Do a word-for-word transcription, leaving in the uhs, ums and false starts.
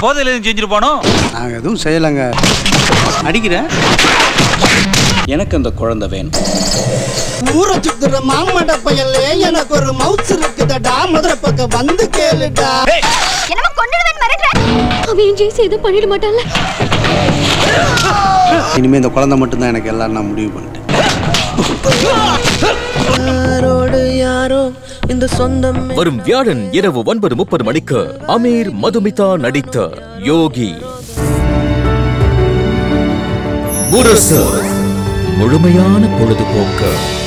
போதையில எதுவும் செஞ்சுட்டு போனோம்? நாங்க எதுவும் செய்யலங்க. அடிக்கிறேன். எனக்கு அந்த குழந்தை வேணும். ஊரை சுத்துற மாமட பயலே எனக்கு ஒரு மவுஸ் இருக்குதடா. மதுரை பக்கம் வந்து கேளுடா. என்னமா கொன்னுடுவேன் மிரட்டற? அவன் ஜெயிச்சு எதுவும் பண்ணிட மாட்டான்ல. இனிமே இந்த குழந்தை மட்டும் தான் எனக்கு எல்லாம் நான் முடிவு பண்ணிட்டேன். வரும் வியாழன் இரவு ஒன்பது முப்பது மணிக்கு அமீர் மதுமிதா நடித்த யோகி. முரசு முழுமையான பொழுதுபோக்கு.